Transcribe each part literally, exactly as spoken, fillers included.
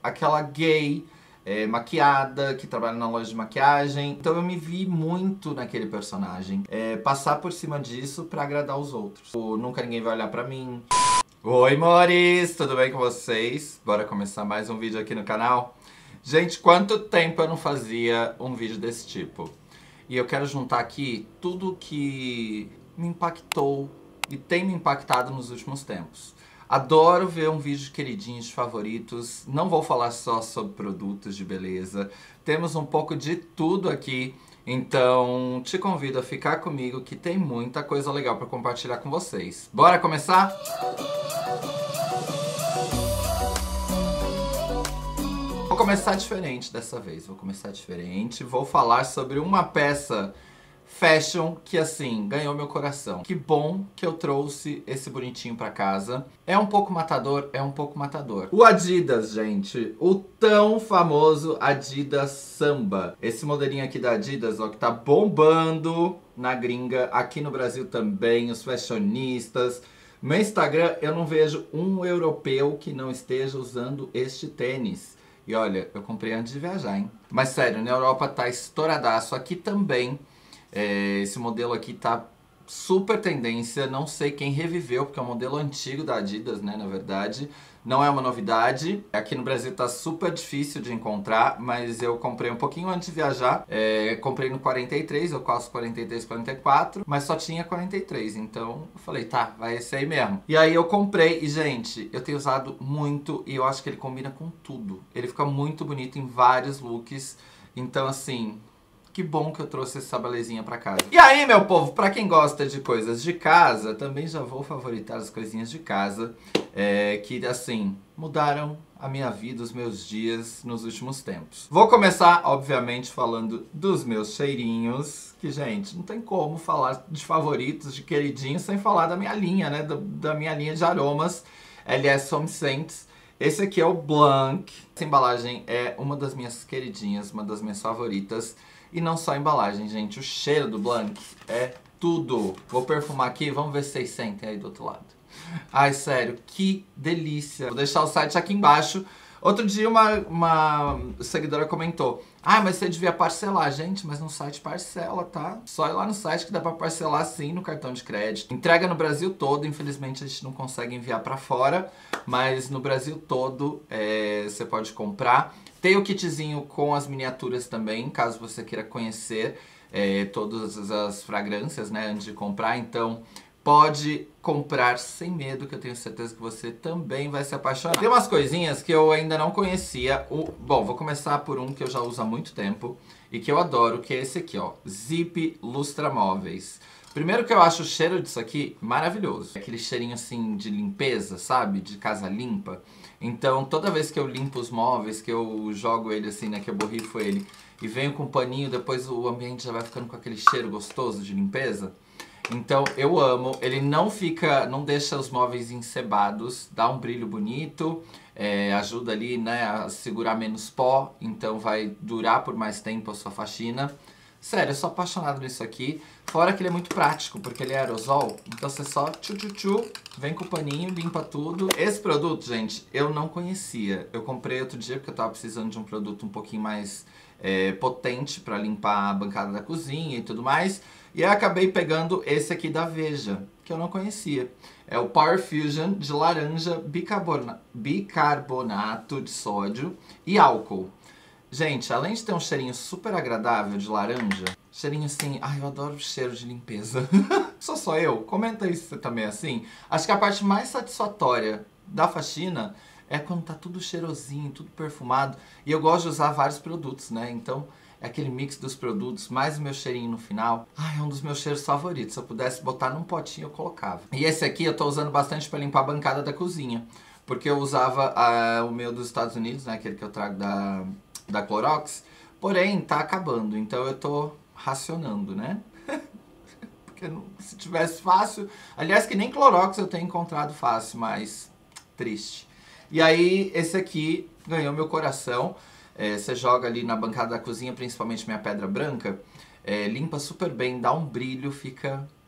aquela gay é, maquiada, que trabalha na loja de maquiagem. Então eu me vi muito naquele personagem. É, passar por cima disso pra agradar os outros. O Nunca Ninguém Vai Olhar Pra Mim. Oi, amores! Tudo bem com vocês? Bora começar mais um vídeo aqui no canal? Gente, quanto tempo eu não fazia um vídeo desse tipo? E eu quero juntar aqui tudo que me impactou e tem me impactado nos últimos tempos. Adoro ver um vídeo de queridinhos, de favoritos. Não vou falar só sobre produtos de beleza. Temos um pouco de tudo aqui. Então, te convido a ficar comigo que tem muita coisa legal para compartilhar com vocês. Bora começar? Vou começar diferente dessa vez. Vou começar diferente. Vou falar sobre uma peça fashion que, assim, ganhou meu coração. Que bom que eu trouxe esse bonitinho pra casa. É um pouco matador? É um pouco matador. O Adidas, gente. O tão famoso Adidas Samba. Esse modelinho aqui da Adidas, ó, que tá bombando na gringa. Aqui no Brasil também, os fashionistas. No meu Instagram, eu não vejo um europeu que não esteja usando este tênis. E olha, eu comprei antes de viajar, hein? Mas sério, na Europa tá estouradaço. Aqui também. É, esse modelo aqui tá super tendência, não sei quem reviveu, porque é um modelo antigo da Adidas, né, na verdade. Não é uma novidade. Aqui no Brasil tá super difícil de encontrar, mas eu comprei um pouquinho antes de viajar. É, comprei no quarenta e três, eu calço quarenta e três, quarenta e quatro, mas só tinha quarenta e três, então eu falei, tá, vai esse aí mesmo. E aí eu comprei, e gente, eu tenho usado muito, e eu acho que ele combina com tudo. Ele fica muito bonito em vários looks, então assim... Que bom que eu trouxe essa belezinha pra casa. E aí, meu povo, pra quem gosta de coisas de casa, também já vou favoritar as coisinhas de casa, é, que, assim, mudaram a minha vida, os meus dias nos últimos tempos. Vou começar, obviamente, falando dos meus cheirinhos, que, gente, não tem como falar de favoritos, de queridinhos, sem falar da minha linha, né, da, da minha linha de aromas, L S Home Scents. Esse aqui é o Blanc. Essa embalagem é uma das minhas queridinhas, uma das minhas favoritas. E não só a embalagem, gente. O cheiro do Blanc é tudo. Vou perfumar aqui, vamos ver se vocês sentem aí do outro lado. Ai, sério, que delícia. Vou deixar o site aqui embaixo. Outro dia uma, uma seguidora comentou: ah, mas você devia parcelar. Gente, mas no site parcela, tá? Só ir lá no site que dá pra parcelar sim no cartão de crédito. Entrega no Brasil todo. Infelizmente a gente não consegue enviar pra fora, mas no Brasil todo é, você pode comprar. Tem o kitzinho com as miniaturas também, caso você queira conhecer é, todas as fragrâncias, né, antes de comprar. Então, pode comprar sem medo, que eu tenho certeza que você também vai se apaixonar. Tem umas coisinhas que eu ainda não conhecia. O... Bom, vou começar por um que eu já uso há muito tempo e que eu adoro, que é esse aqui, ó. Zip Lustramóveis. Primeiro que eu acho o cheiro disso aqui maravilhoso. Aquele cheirinho assim de limpeza, sabe? De casa limpa. Então toda vez que eu limpo os móveis, que eu jogo ele assim, né? Que eu borrifo ele e venho com um paninho, depois o ambiente já vai ficando com aquele cheiro gostoso de limpeza. Então eu amo. Ele não fica, não deixa os móveis encebados, dá um brilho bonito. É, ajuda ali, né, a segurar menos pó. Então vai durar por mais tempo a sua faxina. Sério, eu sou apaixonado nisso aqui. Fora que ele é muito prático, porque ele é aerosol. Então você só tchu tchu tchu, vem com o paninho, limpa tudo. Esse produto, gente, eu não conhecia. Eu comprei outro dia porque eu tava precisando de um produto um pouquinho mais é, potente pra limpar a bancada da cozinha e tudo mais. E eu acabei pegando esse aqui da Veja, que eu não conhecia. É o Power Fusion de laranja, bicarbona- bicarbonato de sódio e álcool. Gente, além de ter um cheirinho super agradável de laranja, cheirinho assim, ai, eu adoro o cheiro de limpeza. Sou só eu? Comenta aí se você também é assim. Acho que a parte mais satisfatória da faxina é quando tá tudo cheirosinho, tudo perfumado. E eu gosto de usar vários produtos, né? Então, é aquele mix dos produtos, mais o meu cheirinho no final. Ai, é um dos meus cheiros favoritos. Se eu pudesse botar num potinho, eu colocava. E esse aqui eu tô usando bastante pra limpar a bancada da cozinha. Porque eu usava uh, o meu dos Estados Unidos, né? Aquele que eu trago da... da Clorox, porém tá acabando, então eu tô racionando, né? Porque não, se tivesse fácil, aliás que nem Clorox eu tenho encontrado fácil, mas triste. E aí esse aqui ganhou meu coração. É, você joga ali na bancada da cozinha, principalmente minha pedra branca, é, limpa super bem, dá um brilho, fica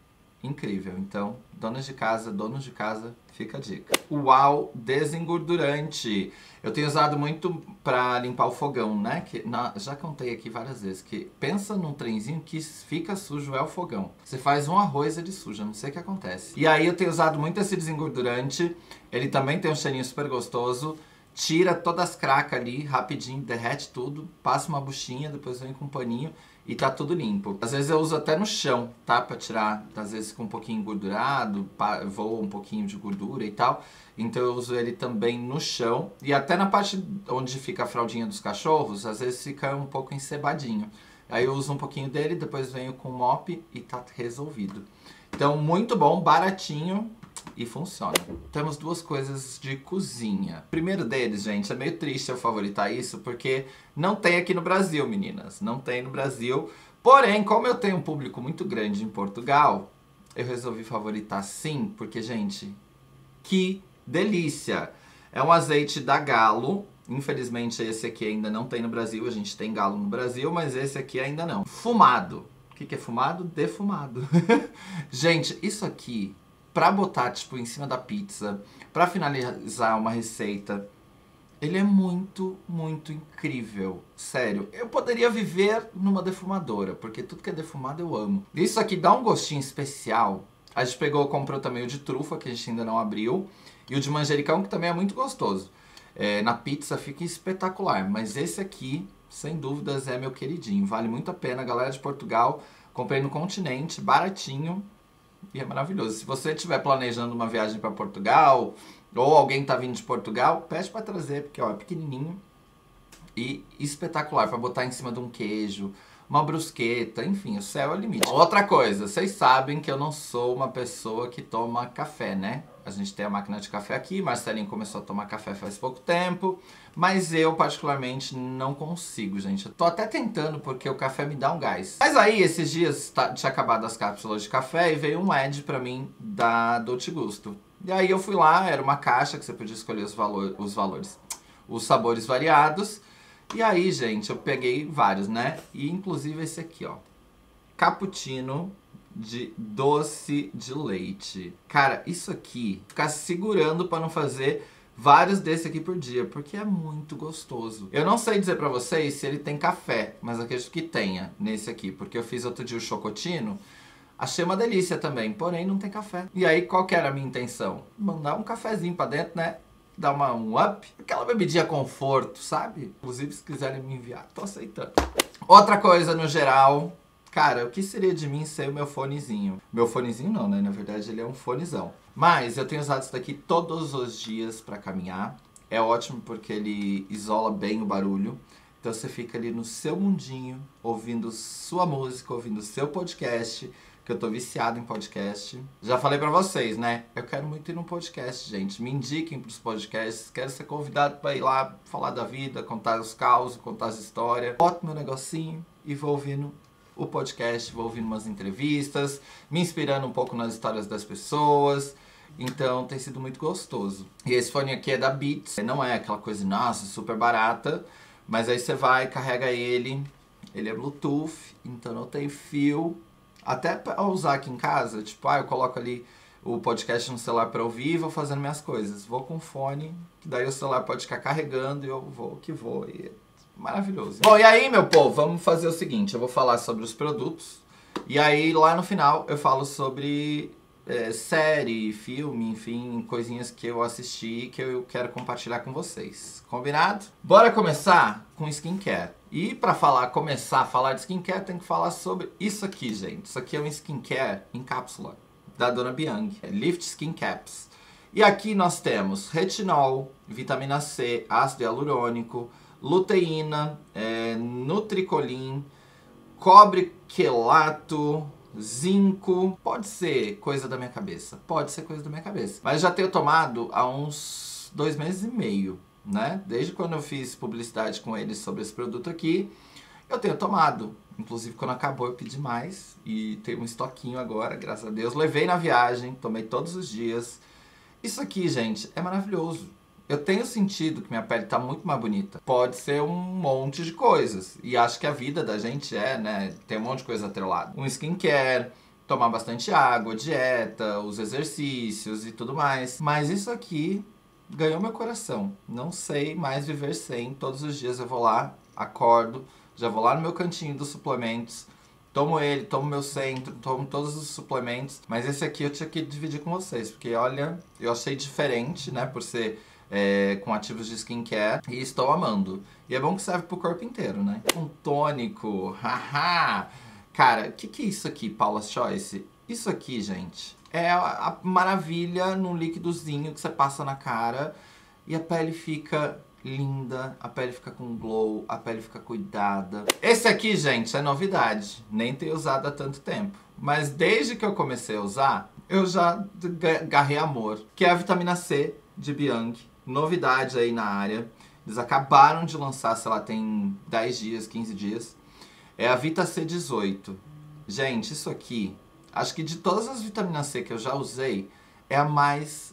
incrível. Então, donas de casa, donos de casa, fica a dica. Uau Desengordurante. Eu tenho usado muito pra limpar o fogão, né? Que, na, já contei aqui várias vezes que pensa num trenzinho que fica sujo, é o fogão. Você faz um arroz, ele suja, não sei o que acontece. E aí eu tenho usado muito esse desengordurante. Ele também tem um cheirinho super gostoso. Tira todas as cracas ali, rapidinho, derrete tudo. Passa uma buchinha, depois vem com um paninho e tá tudo limpo. Às vezes eu uso até no chão, tá? Pra tirar, às vezes com um pouquinho engordurado, voa um pouquinho de gordura e tal. Então eu uso ele também no chão. E até na parte onde fica a fraldinha dos cachorros, às vezes fica um pouco encebadinho. Aí eu uso um pouquinho dele, depois venho com o mop e tá resolvido. Então muito bom, baratinho e funciona. Temos duas coisas de cozinha. O primeiro deles, gente, é meio triste eu favoritar isso, porque não tem aqui no Brasil, meninas. Não tem no Brasil. Porém, como eu tenho um público muito grande em Portugal, eu resolvi favoritar sim, porque, gente, que delícia! É um azeite da Galo. Infelizmente, esse aqui ainda não tem no Brasil. A gente tem Galo no Brasil, mas esse aqui ainda não. Fumado. O que, que é fumado? Defumado. Gente, isso aqui, pra botar, tipo, em cima da pizza, pra finalizar uma receita, ele é muito, muito incrível. Sério, eu poderia viver numa defumadora, porque tudo que é defumado eu amo. Isso aqui dá um gostinho especial. A gente pegou, comprou também o de trufa, que a gente ainda não abriu, e o de manjericão, que também é muito gostoso. É, na pizza fica espetacular, mas esse aqui, sem dúvidas, é meu queridinho. Vale muito a pena, galera de Portugal. Comprei no Continente, baratinho. E é maravilhoso. Se você estiver planejando uma viagem para Portugal, ou alguém está vindo de Portugal, pede para trazer, porque ó, é pequenininho e espetacular para botar em cima de um queijo, uma brusqueta, enfim, o céu é o limite. Outra coisa, vocês sabem que eu não sou uma pessoa que toma café, né? A gente tem a máquina de café aqui, Marcelinho começou a tomar café faz pouco tempo, mas eu particularmente não consigo, gente. Eu tô até tentando porque o café me dá um gás. Mas aí, esses dias, tá, tinha acabado as cápsulas de café e veio um ad pra mim da Dolce Gusto. E aí eu fui lá, era uma caixa que você podia escolher os, valor, os valores, os sabores variados. E aí, gente, eu peguei vários, né? E inclusive esse aqui, ó. Cappuccino de doce de leite. Cara, isso aqui, ficar segurando pra não fazer vários desse aqui por dia, porque é muito gostoso. Eu não sei dizer pra vocês se ele tem café, mas acredito que tenha nesse aqui, porque eu fiz outro dia o chocotino, achei uma delícia também, porém não tem café. E aí, qual que era a minha intenção? Mandar um cafezinho pra dentro, né? Dar uma, um up, aquela bebidinha conforto, sabe? Inclusive, se quiserem me enviar, tô aceitando. Outra coisa, no geral, cara, o que seria de mim sem o meu fonezinho? Meu fonezinho não, né? Na verdade, ele é um fonezão. Mas eu tenho usado isso daqui todos os dias pra caminhar. É ótimo porque ele isola bem o barulho. Então você fica ali no seu mundinho, ouvindo sua música, ouvindo seu podcast, que eu tô viciado em podcast. Já falei pra vocês, né? Eu quero muito ir num podcast, gente. Me indiquem pros podcasts. Quero ser convidado pra ir lá falar da vida, contar os causos, contar as histórias. Boto meu negocinho e vou ouvindo o podcast, vou ouvindo umas entrevistas, me inspirando um pouco nas histórias das pessoas. Então tem sido muito gostoso. E esse fone aqui é da Beats. Não é aquela coisa, nossa, super barata. Mas aí você vai, carrega ele. Ele é Bluetooth, então não tem fio. Até pra usar aqui em casa, tipo, ah, eu coloco ali o podcast no celular pra ouvir e vou fazendo minhas coisas. Vou com fone, que daí o celular pode ficar carregando e eu vou que vou. E é maravilhoso. Bom, e aí, meu povo, vamos fazer o seguinte. Eu vou falar sobre os produtos. E aí, lá no final, eu falo sobre é, série, filme, enfim, coisinhas que eu assisti e que eu quero compartilhar com vocês. Combinado? Bora começar com skincare. E pra falar, começar a falar de skincare, tem que falar sobre isso aqui, gente. Isso aqui é um skincare em cápsula da Dona Biang, é Lift Skin Caps. E aqui nós temos retinol, vitamina C, ácido hialurônico, luteína, é, nutricolin, cobre quelato, zinco. Pode ser coisa da minha cabeça, pode ser coisa da minha cabeça. Mas já tenho tomado há uns dois meses e meio. Né? Desde quando eu fiz publicidade com eles sobre esse produto aqui, eu tenho tomado. Inclusive, quando acabou, eu pedi mais. E tem um estoquinho agora, graças a Deus. Levei na viagem, tomei todos os dias. Isso aqui, gente, é maravilhoso. Eu tenho sentido que minha pele tá muito mais bonita. Pode ser um monte de coisas. E acho que a vida da gente é, né? Tem um monte de coisa atrelada. Um skincare, tomar bastante água, dieta, os exercícios e tudo mais. Mas isso aqui ganhou meu coração. Não sei mais viver sem. Todos os dias eu vou lá, acordo, já vou lá no meu cantinho dos suplementos, tomo ele, tomo meu centro, tomo todos os suplementos. Mas esse aqui eu tinha que dividir com vocês, porque olha, eu achei diferente, né, por ser é, com ativos de skincare, e estou amando. E é bom que serve pro corpo inteiro, né? Um tônico, haha! Cara, o que, que é isso aqui, Paula's Choice? Isso aqui, gente, é a, a maravilha num líquidozinho que você passa na cara e a pele fica linda, a pele fica com glow, a pele fica cuidada. Esse aqui, gente, é novidade. Nem tenho usado há tanto tempo. Mas desde que eu comecei a usar, eu já agarrei amor. Que é a vitamina C de Bianchi. Novidade aí na área. Eles acabaram de lançar, sei lá, tem dez dias, quinze dias. É a Vita C dezoito. Gente, isso aqui, acho que de todas as vitaminas C que eu já usei, é a mais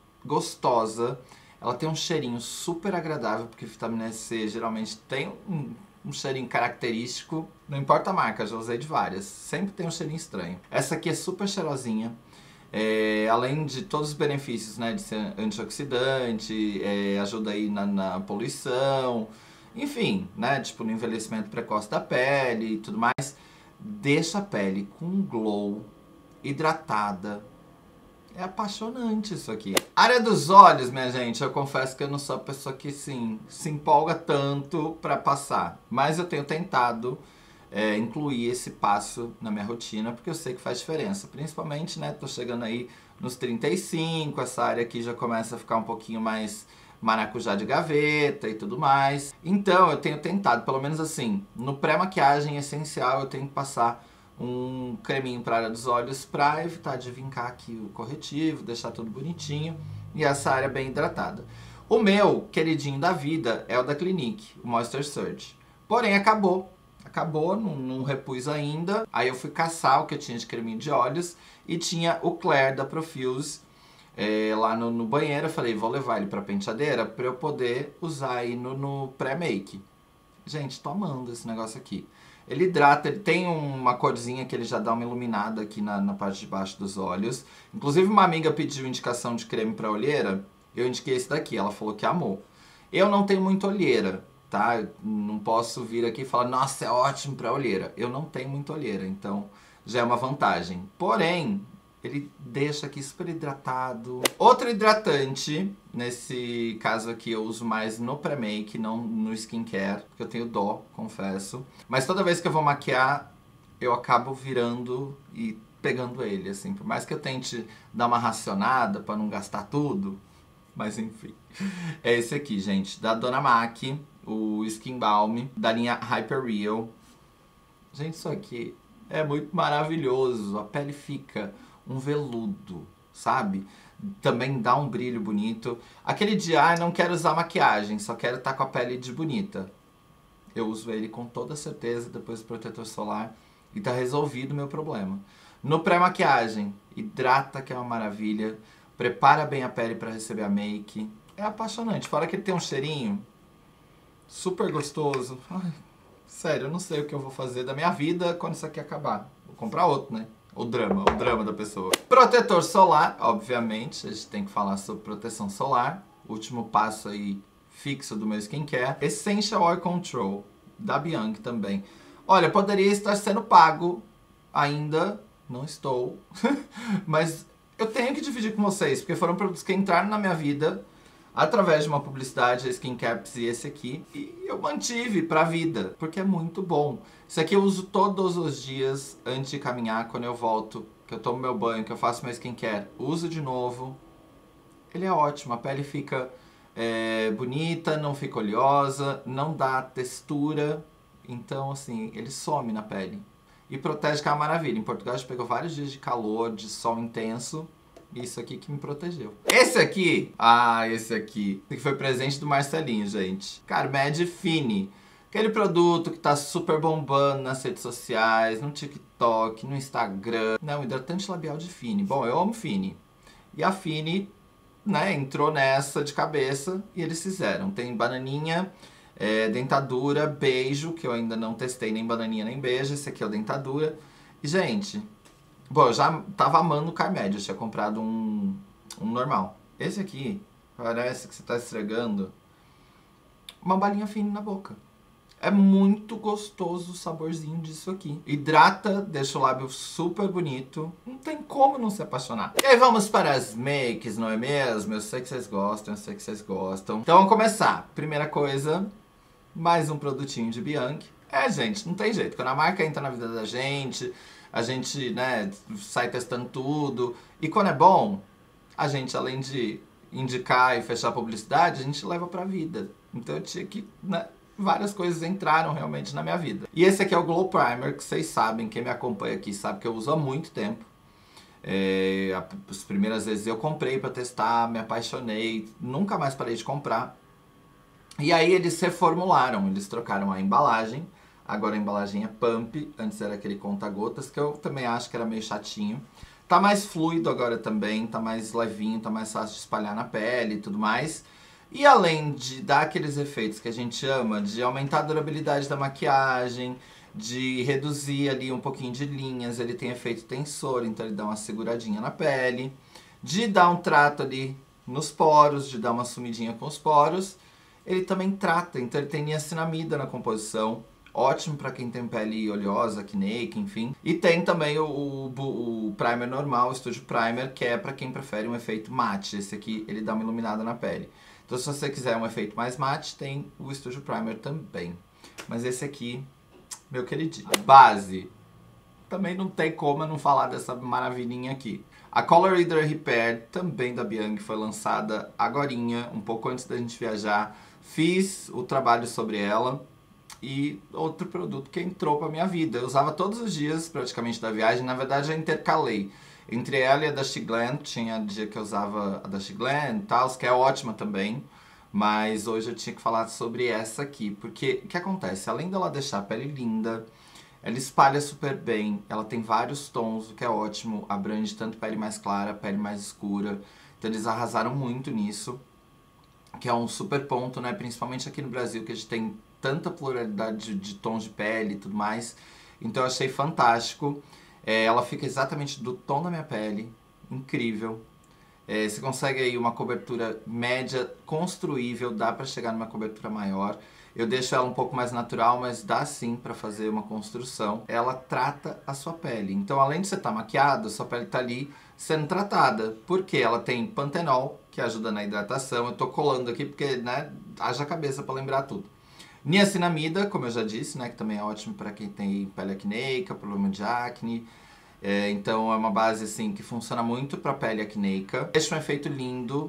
gostosa. Ela tem um cheirinho super agradável, porque vitamina C geralmente tem um, um cheirinho característico. Não importa a marca, já usei de várias. Sempre tem um cheirinho estranho. Essa aqui é super cheirosinha. É, além de todos os benefícios, né, de ser antioxidante, é, ajuda aí na, na poluição, enfim, né, tipo no envelhecimento precoce da pele e tudo mais. Deixa a pele com um glow, hidratada. É apaixonante isso aqui. Área dos olhos, minha gente, eu confesso que eu não sou a pessoa que, sim, se empolga tanto pra passar. Mas eu tenho tentado é, incluir esse passo na minha rotina, porque eu sei que faz diferença. Principalmente, né, tô chegando aí nos trinta e cinco, essa área aqui já começa a ficar um pouquinho mais maracujá de gaveta e tudo mais. Então, eu tenho tentado, pelo menos assim, no pré-maquiagem essencial eu tenho que passar um creminho para a área dos olhos para evitar de vincar aqui o corretivo, deixar tudo bonitinho e essa área bem hidratada. O meu queridinho da vida é o da Clinique, o Moisture Surge. Porém, acabou. Acabou, não, não repus ainda. Aí eu fui caçar o que eu tinha de creminho de olhos e tinha o Claire da Profuse é, lá no, no banheiro. Eu falei, vou levar ele para penteadeira para eu poder usar aí no, no pré-make. Gente, tô amando esse negócio aqui. Ele hidrata, ele tem uma corzinha que ele já dá uma iluminada aqui na, na parte de baixo dos olhos. Inclusive uma amiga pediu indicação de creme para olheira, eu indiquei esse daqui, ela falou que amou. Eu não tenho muita olheira, tá? Eu não posso vir aqui e falar, nossa, é ótimo para olheira. Eu não tenho muita olheira, então já é uma vantagem. Porém, ele deixa aqui super hidratado. Outro hidratante, nesse caso aqui eu uso mais no pré-make, não no skincare, porque eu tenho dó, confesso. Mas toda vez que eu vou maquiar, eu acabo virando e pegando ele, assim. Por mais que eu tente dar uma racionada pra não gastar tudo, mas enfim. É esse aqui, gente, da Dona Mac, o Skin Balm, da linha Hyper Real. Gente, isso aqui é muito maravilhoso. A pele fica um veludo, sabe? Também dá um brilho bonito. Aquele dia, ah, não quero usar maquiagem, só quero estar com a pele de bonita. Eu uso ele com toda certeza, depois do protetor solar, e tá resolvido o meu problema. No pré-maquiagem, hidrata, que é uma maravilha. Prepara bem a pele para receber a make. É apaixonante. Fora que ele tem um cheirinho super gostoso. Ai, sério, eu não sei o que eu vou fazer da minha vida quando isso aqui acabar. Vou comprar outro, né? O drama, o drama da pessoa. Protetor solar, obviamente, a gente tem que falar sobre proteção solar. Último passo aí fixo do meu skincare. Essential Oil Control, da Bianchi também. Olha, poderia estar sendo pago ainda, não estou, mas eu tenho que dividir com vocês, porque foram produtos que entraram na minha vida através de uma publicidade, a Skin Caps e esse aqui, e eu mantive pra vida, porque é muito bom. Isso aqui eu uso todos os dias antes de caminhar, quando eu volto, que eu tomo meu banho, que eu faço meu skincare, uso de novo. Ele é ótimo, a pele fica é, bonita, não fica oleosa, não dá textura, então assim, ele some na pele. E protege, que é uma maravilha. Em Portugal a gente pegou vários dias de calor, de sol intenso, isso aqui que me protegeu. Esse aqui, ah, esse aqui, que foi presente do Marcelinho, gente. Carmed Fini. Aquele produto que tá super bombando nas redes sociais, no TikTok, no Instagram. Não, hidratante labial de Fini. Bom, eu amo Fini. E a Fini, né, entrou nessa de cabeça e eles fizeram. Tem bananinha, é, dentadura, beijo, que eu ainda não testei nem bananinha nem beijo. Esse aqui é o dentadura. E, gente, Bom, eu já tava amando o Carmédio, eu tinha comprado um, um normal. Esse aqui, parece que você tá esfregando uma balinha fina na boca. É muito gostoso o saborzinho disso aqui. Hidrata, deixa o lábio super bonito. Não tem como não se apaixonar. E aí vamos para as makes, não é mesmo? Eu sei que vocês gostam, eu sei que vocês gostam. Então vamos começar. Primeira coisa, mais um produtinho de Bianchi. É, gente, não tem jeito. Quando a marca entra na vida da gente, a gente, né, sai testando tudo. E quando é bom, a gente, além de indicar e fechar a publicidade, a gente leva pra vida. Então eu tinha que, né, várias coisas entraram realmente na minha vida. E esse aqui é o Glow Primer, que vocês sabem, quem me acompanha aqui sabe que eu uso há muito tempo. É, as primeiras vezes eu comprei pra testar, me apaixonei, nunca mais parei de comprar. E aí eles reformularam, eles trocaram a embalagem. Agora a embalagem é pump, antes era aquele conta-gotas, que eu também acho que era meio chatinho. Tá mais fluido agora também, tá mais levinho, tá mais fácil de espalhar na pele e tudo mais. E além de dar aqueles efeitos que a gente ama, de aumentar a durabilidade da maquiagem, de reduzir ali um pouquinho de linhas, ele tem efeito tensor, então ele dá uma seguradinha na pele. De dar um trato ali nos poros, de dar uma sumidinha com os poros. Ele também trata, então ele tem niacinamida na composição. Ótimo para quem tem pele oleosa, acneica, enfim. E tem também o, o, o primer normal, o Studio Primer, que é para quem prefere um efeito mate. Esse aqui, ele dá uma iluminada na pele. Então se você quiser um efeito mais mate, tem o Studio Primer também. Mas esse aqui, meu queridinho. A base, também não tem como eu não falar dessa maravilhinha aqui. A Color Reader Repair, também da Bianchi, foi lançada agorinha, um pouco antes da gente viajar. Fiz o trabalho sobre ela. E outro produto que entrou pra minha vida. Eu usava todos os dias, praticamente, da viagem. Na verdade, eu intercalei. Entre ela e a da Shiglan, tinha dia que eu usava a da Shiglan e tal, que é ótima também. Mas hoje eu tinha que falar sobre essa aqui. Porque o que acontece? Além dela deixar a pele linda, ela espalha super bem. Ela tem vários tons, o que é ótimo. Abrange tanto pele mais clara, pele mais escura. Então eles arrasaram muito nisso. Que é um super ponto, né? Principalmente aqui no Brasil, que a gente tem tanta pluralidade de, de tons de pele e tudo mais. Então eu achei fantástico. É, ela fica exatamente do tom da minha pele. Incrível. É, você consegue aí uma cobertura média construível. Dá pra chegar numa cobertura maior. Eu deixo ela um pouco mais natural, mas dá sim pra fazer uma construção. Ela trata a sua pele. Então além de você estar maquiado, a sua pele tá ali sendo tratada. Porque ela tem pantenol, que ajuda na hidratação. Eu tô colando aqui porque, né, haja cabeça pra lembrar tudo. Niacinamida, como eu já disse, né, que também é ótimo para quem tem pele acneica, problema de acne. É, então é uma base assim que funciona muito para pele acneica. Deixa um efeito lindo,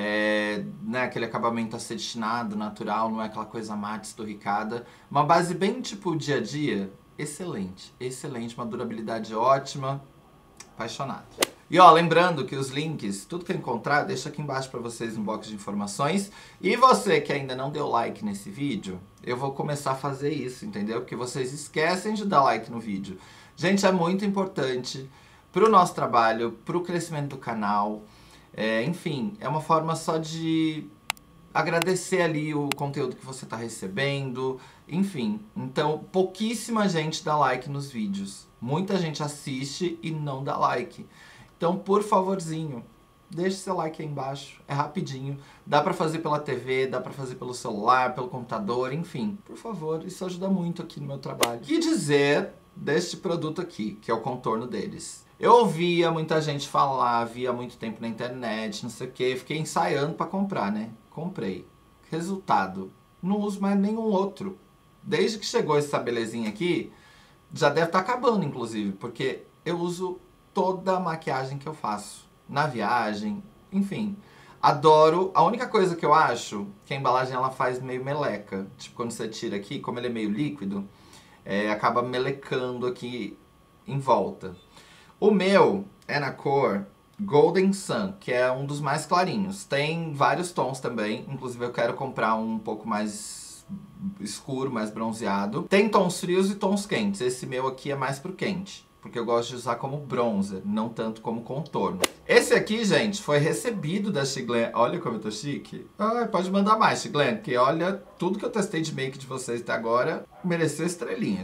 é, né, aquele acabamento acetinado, natural, não é aquela coisa mate, esturricada. Uma base bem tipo dia a dia, excelente, excelente, uma durabilidade ótima, apaixonado. E ó, lembrando que os links, tudo que eu encontrar, deixa aqui embaixo pra vocês no box de informações. E você que ainda não deu like nesse vídeo, eu vou começar a fazer isso, entendeu? Porque vocês esquecem de dar like no vídeo. Gente, é muito importante pro nosso trabalho, pro crescimento do canal. É, enfim, é uma forma só de agradecer ali o conteúdo que você tá recebendo. Enfim, então pouquíssima gente dá like nos vídeos. Muita gente assiste e não dá like. Então, por favorzinho, deixe seu like aí embaixo, é rapidinho. Dá pra fazer pela T V, dá pra fazer pelo celular, pelo computador, enfim. Por favor, isso ajuda muito aqui no meu trabalho. O que dizer deste produto aqui, que é o contorno deles? Eu ouvia muita gente falar, via muito tempo na internet, não sei o que, fiquei ensaiando pra comprar, né? Comprei. Resultado, não uso mais nenhum outro. Desde que chegou essa belezinha aqui, já deve estar acabando, inclusive, porque eu uso toda a maquiagem que eu faço, na viagem, enfim. Adoro. A única coisa que eu acho que a embalagem ela faz meio meleca. Tipo, quando você tira aqui, como ele é meio líquido, é, acaba melecando aqui em volta. O meu é na cor Golden Sun, que é um dos mais clarinhos. Tem vários tons também, inclusive eu quero comprar um pouco mais escuro, mais bronzeado. Tem tons frios e tons quentes. Esse meu aqui é mais pro quente, porque eu gosto de usar como bronzer, não tanto como contorno. Esse aqui, gente, foi recebido da Shiglan. Olha como eu tô chique. Ai, pode mandar mais, Shiglan, porque olha, tudo que eu testei de make de vocês até agora mereceu estrelinhas.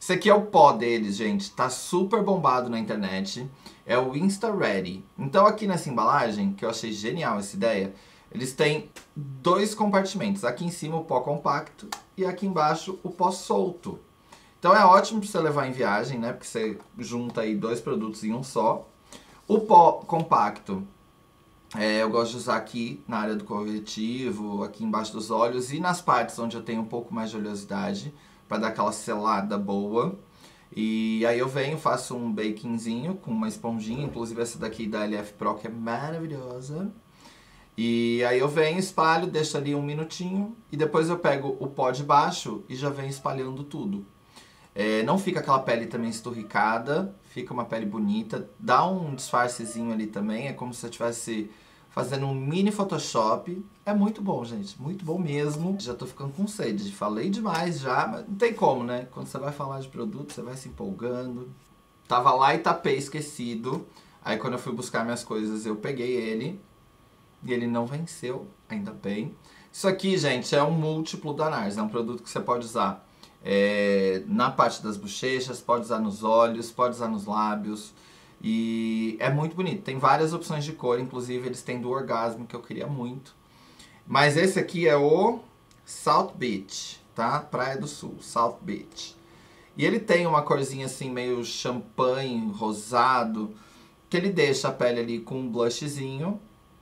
Esse aqui é o pó deles, gente. Tá super bombado na internet. É o Insta Ready. Então aqui nessa embalagem, que eu achei genial essa ideia, eles têm dois compartimentos. Aqui em cima o pó compacto e aqui embaixo o pó solto. Então é ótimo para você levar em viagem, né? Porque você junta aí dois produtos em um só. O pó compacto, é, eu gosto de usar aqui na área do corretivo, aqui embaixo dos olhos e nas partes onde eu tenho um pouco mais de oleosidade, para dar aquela selada boa. E aí eu venho, faço um bakingzinho com uma esponjinha, inclusive essa daqui da L F Pro, que é maravilhosa. E aí eu venho, espalho, deixo ali um minutinho e depois eu pego o pó de baixo e já venho espalhando tudo. É, não fica aquela pele também esturricada, fica uma pele bonita, dá um disfarcezinho ali também, é como se você estivesse fazendo um mini Photoshop. É muito bom, gente, muito bom mesmo. Já tô ficando com sede, falei demais já, mas não tem como, né? Quando você vai falar de produto, você vai se empolgando. Tava lá e tapei esquecido, aí quando eu fui buscar minhas coisas eu peguei ele e ele não venceu, ainda bem. Isso aqui, gente, é um múltiplo da Nars, é um produto que você pode usar É, na parte das bochechas, pode usar nos olhos, pode usar nos lábios. E é muito bonito. Tem várias opções de cor, inclusive eles têm do Orgasmo, que eu queria muito. Mas esse aqui é o South Beach, tá? Praia do Sul, South Beach. E ele tem uma corzinha assim, meio champanhe, rosado, que ele deixa a pele ali com um blushzinho.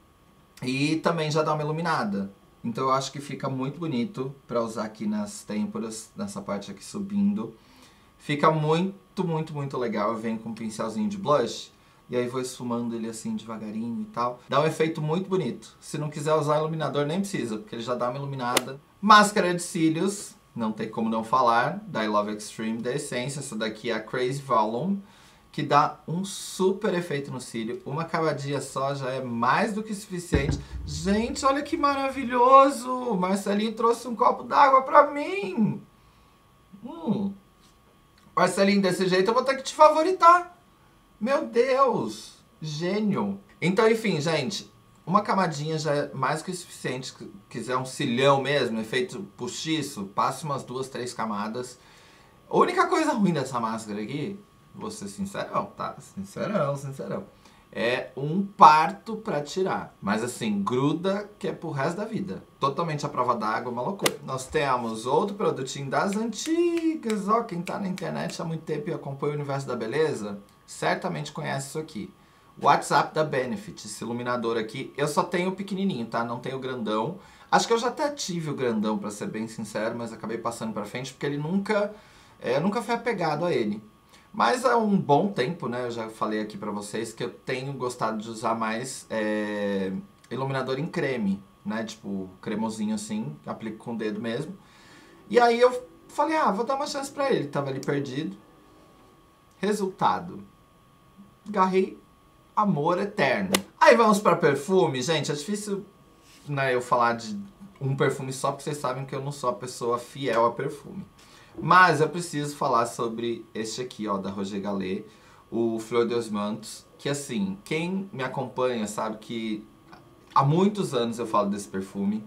E também já dá uma iluminada. Então eu acho que fica muito bonito para usar aqui nas têmporas, nessa parte aqui subindo. Fica muito, muito, muito legal. Eu venho com um pincelzinho de blush e aí vou esfumando ele assim devagarinho e tal. Dá um efeito muito bonito. Se não quiser usar iluminador, nem precisa, porque ele já dá uma iluminada. Máscara de cílios, não tem como não falar, da I Love Extreme da Essence. Essa daqui é a Crazy Volume, que dá um super efeito no cílio. Uma camadinha só já é mais do que suficiente. Gente, olha que maravilhoso! O Marcelinho trouxe um copo d'água pra mim! Hum. Marcelinho, desse jeito eu vou ter que te favoritar. Meu Deus! Gênio! Então, enfim, gente, uma camadinha já é mais do que suficiente. Se quiser um cilhão mesmo, efeito postiço, passe umas duas, três camadas. A única coisa ruim dessa máscara aqui, vou ser sincerão, tá? Sincerão, sincerão. É um parto pra tirar. Mas assim, gruda que é pro resto da vida. Totalmente à prova d'água, uma loucura. Nós temos outro produtinho das antigas. Ó, quem tá na internet há muito tempo e acompanha o universo da beleza, certamente conhece isso aqui. WhatsApp da Benefit, esse iluminador aqui. Eu só tenho o pequenininho, tá? Não tenho o grandão. Acho que eu já até tive o grandão, pra ser bem sincero, mas acabei passando pra frente porque ele nunca... É, eu nunca fui apegado a ele. Mas há um bom tempo, né, eu já falei aqui pra vocês que eu tenho gostado de usar mais é, iluminador em creme, né, tipo cremosinho assim, aplico com o dedo mesmo. E aí eu falei, ah, vou dar uma chance pra ele, tava ali perdido. Resultado, agarrei amor eterno. Aí vamos pra perfume, gente, é difícil, né, eu falar de um perfume só, porque vocês sabem que eu não sou a pessoa fiel a perfume. Mas eu preciso falar sobre este aqui, ó, da Roger Gallet, o Fleur dos Mantos, que assim, quem me acompanha sabe que há muitos anos eu falo desse perfume.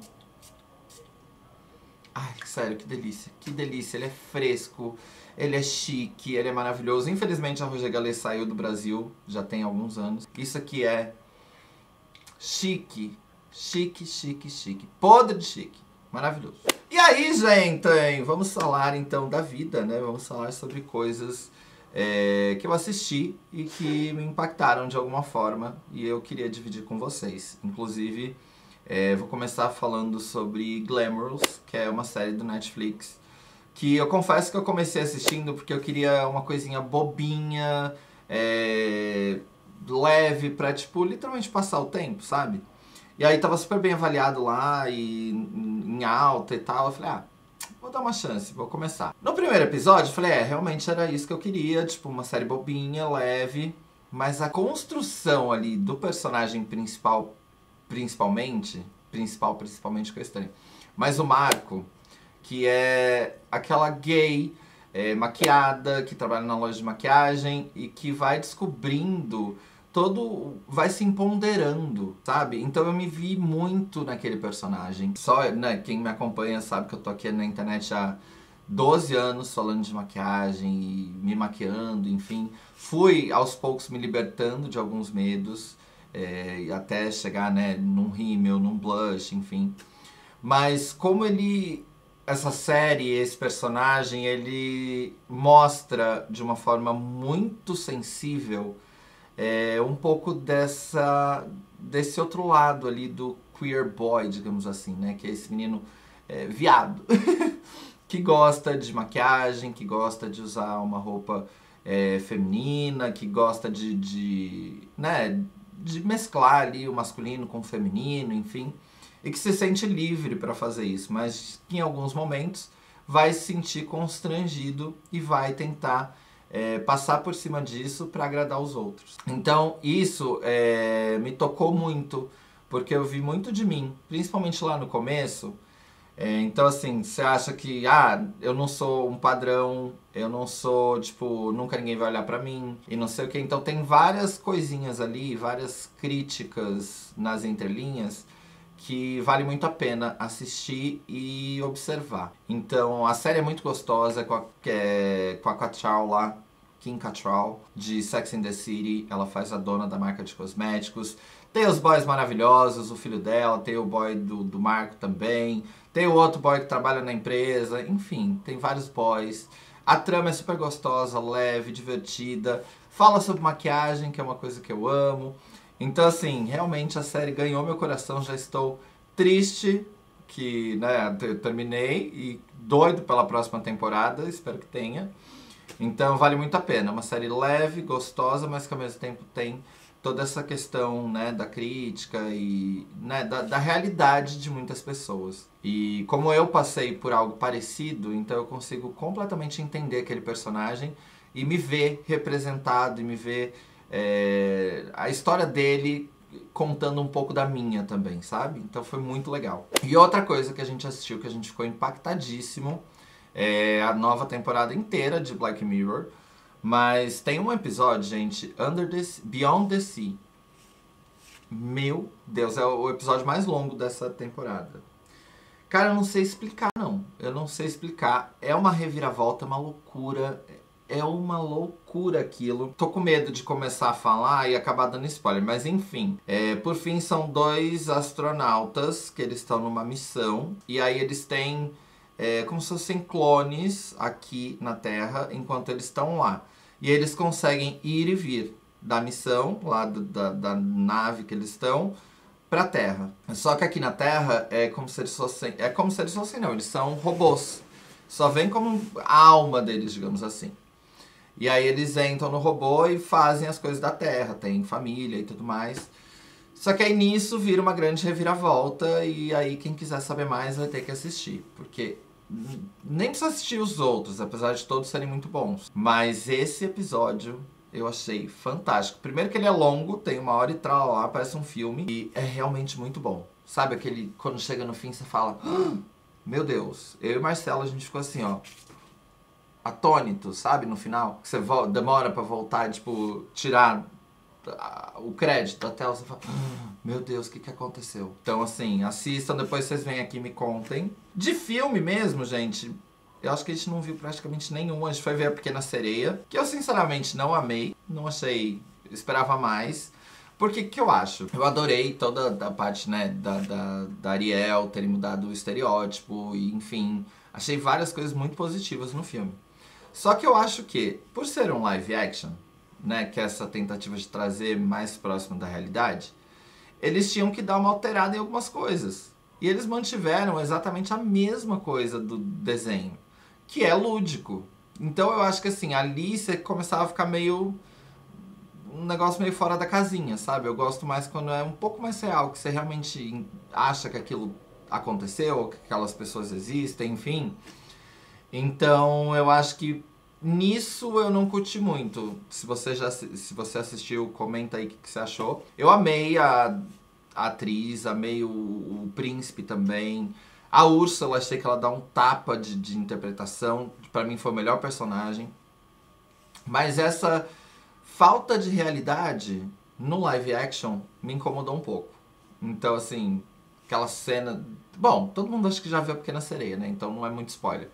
Ai, sério, que delícia, que delícia, ele é fresco, ele é chique, ele é maravilhoso. Infelizmente a Roger Gallet saiu do Brasil, já tem alguns anos. Isso aqui é chique, chique, chique, chique, podre de chique, maravilhoso. E aí, gente, vamos falar então da vida, né? Vamos falar sobre coisas é, que eu assisti e que me impactaram de alguma forma e eu queria dividir com vocês. Inclusive, é, vou começar falando sobre Glamorous, que é uma série do Netflix, que eu confesso que eu comecei assistindo porque eu queria uma coisinha bobinha, é, leve, pra, tipo, literalmente passar o tempo, sabe? E aí tava super bem avaliado lá, e em alta e tal. Eu falei, ah, vou dar uma chance, vou começar. No primeiro episódio, eu falei, é, realmente era isso que eu queria. Tipo, uma série bobinha, leve. Mas a construção ali do personagem principal, principalmente... Principal, principalmente, que eu estranho. Mas o Marco, que é aquela gay é, maquiada, que trabalha na loja de maquiagem e que vai descobrindo... todo vai se empoderando, sabe? Então eu me vi muito naquele personagem. Só, né, quem me acompanha sabe que eu tô aqui na internet há doze anos falando de maquiagem e me maquiando, enfim. Fui aos poucos me libertando de alguns medos, é, até chegar, né, num rímel, num blush, enfim. Mas como ele, essa série, esse personagem, ele mostra de uma forma muito sensível é, um pouco dessa, desse outro lado ali do queer boy, digamos assim, né? Que é esse menino é, viado, que gosta de maquiagem, que gosta de usar uma roupa é, feminina, que gosta de, de, né, de mesclar ali o masculino com o feminino, enfim. E que se sente livre para fazer isso, mas que em alguns momentos vai se sentir constrangido e vai tentar é, passar por cima disso para agradar os outros. Então isso é, me tocou muito, porque eu vi muito de mim, principalmente lá no começo. É, então assim, você acha que, ah, eu não sou um padrão, eu não sou, tipo, nunca ninguém vai olhar pra mim, e não sei o que. Então tem várias coisinhas ali, várias críticas nas entrelinhas, que vale muito a pena assistir e observar. Então a série é muito gostosa, com a, é, com a Cattrall lá, Kim Cattrall, de Sex and the City. Ela faz a dona da marca de cosméticos. Tem os boys maravilhosos, o filho dela, tem o boy do, do Marco também, tem o outro boy que trabalha na empresa, enfim, tem vários boys. A trama é super gostosa, leve, divertida, fala sobre maquiagem, que é uma coisa que eu amo. Então, assim, realmente a série ganhou meu coração, já estou triste que, né, eu terminei e doido pela próxima temporada, espero que tenha. Então vale muito a pena, é uma série leve, gostosa, mas que ao mesmo tempo tem toda essa questão, né, da crítica e, né, da, da realidade de muitas pessoas. E como eu passei por algo parecido, então eu consigo completamente entender aquele personagem e me ver representado e me ver é, a história dele contando um pouco da minha também, sabe? Então foi muito legal. E outra coisa que a gente assistiu, que a gente ficou impactadíssimo, é a nova temporada inteira de Black Mirror. Mas tem um episódio, gente, Under the Sea, Beyond the Sea. Meu Deus, é o episódio mais longo dessa temporada. Cara, eu não sei explicar, não. Eu não sei explicar. É uma reviravolta, é uma loucura. É uma loucura aquilo. Tô com medo de começar a falar e acabar dando spoiler. Mas enfim, é, por fim são dois astronautas que eles estão numa missão. E aí eles têm é, como se fossem clones aqui na Terra enquanto eles estão lá. E eles conseguem ir e vir da missão, lá do, da, da nave que eles estão, pra Terra. Só que aqui na Terra é como se eles fossem... É como se eles fossem, não. Eles são robôs. Só vem como a alma deles, digamos assim. E aí eles entram no robô e fazem as coisas da Terra. Tem família e tudo mais. Só que aí nisso vira uma grande reviravolta. E aí quem quiser saber mais vai ter que assistir. Porque nem precisa assistir os outros, apesar de todos serem muito bons. Mas esse episódio eu achei fantástico. Primeiro que ele é longo, tem uma hora e tal lá, parece um filme. E é realmente muito bom. Sabe aquele, quando chega no fim você fala... Ah, meu Deus, eu e Marcelo a gente ficou assim, ó... atônito, sabe, no final. Você demora pra voltar, tipo, tirar o crédito da tela, você fala, ah, meu Deus, o que que aconteceu? Então, assim, assistam, depois vocês vêm aqui e me contem. De filme mesmo, gente, eu acho que a gente não viu praticamente nenhum. A gente foi ver A Pequena Sereia, que eu sinceramente não amei, não achei, esperava mais. Porque o que eu acho? Eu adorei toda a parte, né, da, da, da Ariel terem mudado o estereótipo, e enfim, achei várias coisas muito positivas no filme. Só que eu acho que, por ser um live action, né, que é essa tentativa de trazer mais próximo da realidade, eles tinham que dar uma alterada em algumas coisas. E eles mantiveram exatamente a mesma coisa do desenho, que é lúdico. Então eu acho que assim, ali você começava a ficar meio... um negócio meio fora da casinha, sabe? Eu gosto mais quando é um pouco mais real, que você realmente acha que aquilo aconteceu, que aquelas pessoas existem, enfim... Então, eu acho que nisso eu não curti muito. Se você já se você assistiu, comenta aí o que, que você achou. Eu amei a, a atriz, amei o, o príncipe também. A Úrsula, achei que ela dá um tapa de, de interpretação. Pra mim foi o melhor personagem. Mas essa falta de realidade no live action me incomodou um pouco. Então, assim, aquela cena... Bom, todo mundo acha que já viu A Pequena Sereia, né? Então não é muito spoiler.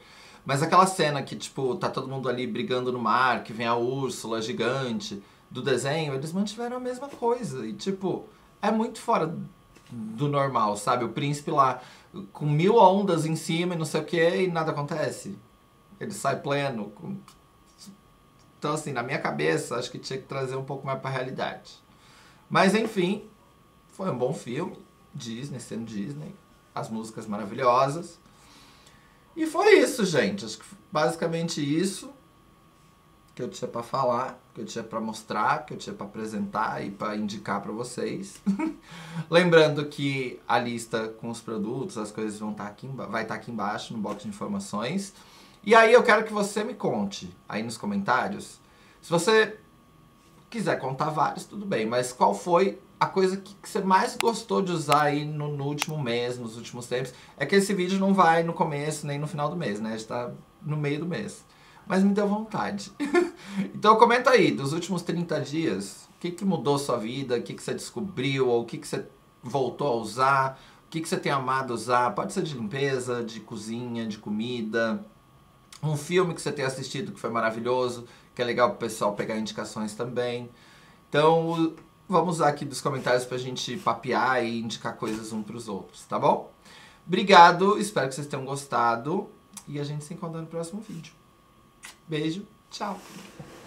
Mas aquela cena que, tipo, tá todo mundo ali brigando no mar, que vem a Úrsula gigante do desenho, eles mantiveram a mesma coisa. E, tipo, é muito fora do normal, sabe? O príncipe lá com mil ondas em cima e não sei o que e nada acontece. Ele sai pleno. Com... Então, assim, na minha cabeça, acho que tinha que trazer um pouco mais pra realidade. Mas, enfim, foi um bom filme. Disney sendo Disney. As músicas maravilhosas. E foi isso, gente. Acho que basicamente isso que eu tinha pra falar, que eu tinha pra mostrar, que eu tinha pra apresentar e pra indicar pra vocês. Lembrando que a lista com os produtos, as coisas vão estar aqui, vai estar aqui embaixo no box de informações. E aí eu quero que você me conte aí nos comentários. Se você quiser contar vários, tudo bem. Mas qual foi a coisa que, que você mais gostou de usar aí no, no último mês, nos últimos tempos? É que esse vídeo não vai no começo nem no final do mês, né? Está no meio do mês. Mas me deu vontade. Então comenta aí, dos últimos trinta dias, o que, que mudou sua vida, o que, que você descobriu, ou o que, que você voltou a usar, o que, que você tem amado usar. Pode ser de limpeza, de cozinha, de comida. Um filme que você tenha assistido que foi maravilhoso, que é legal pro pessoal pegar indicações também. Então, vamos usar aqui dos comentários pra gente papear e indicar coisas uns pros outros, tá bom? Obrigado, espero que vocês tenham gostado e a gente se encontra no próximo vídeo. Beijo, tchau!